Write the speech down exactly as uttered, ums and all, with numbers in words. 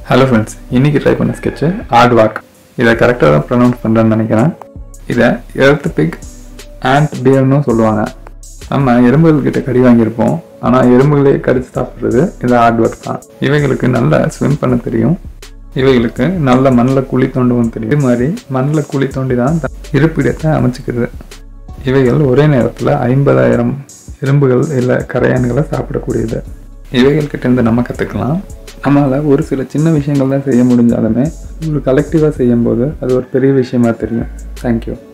Hello friends, இன்னைக்கு try பண்ண sketch Aardvark. இதை கரெக்டா தான் ப்ரொனவுன்ஸ் பண்றேன்னு நினைக்கிறேன். இதை earth pig ant bear னு சொல்லுவாங்க. நம்ம எறும்புகள் கிட்ட கடி வாங்கியிருப்போம். ஆனா எறும்புகளே கடிச்சு சாப்பிடுறது இந்த Aardvark தான். இவைகளுக்கு நல்லா ஸ்விம் பண்ண தெரியும். இவைகளுக்கு நல்ல மண்ணில் குழி தோண்டவும் தெரியும். இது மாதிரி மண்ணில் குழி தோண்டி தான் இருப்பிடத்தை அமைச்சுக்கிறது. இவைகள் ஒரே நேரத்தில் ஐம்பதாயிரம் எறும்புகள் இல்லை கரையான்களை சாப்பிடக்கூடியது. இவைகள் கிட்ட இருந்து நம்ம கற்றுக்கலாம். நம்மளால் ஒரு சில சின்ன விஷயங்கள் தான் செய்ய முடிஞ்சாலுமே ஒரு கலெக்டிவாக செய்யும்போது அது ஒரு பெரிய விஷயமா தெரியும். தேங்க்யூ.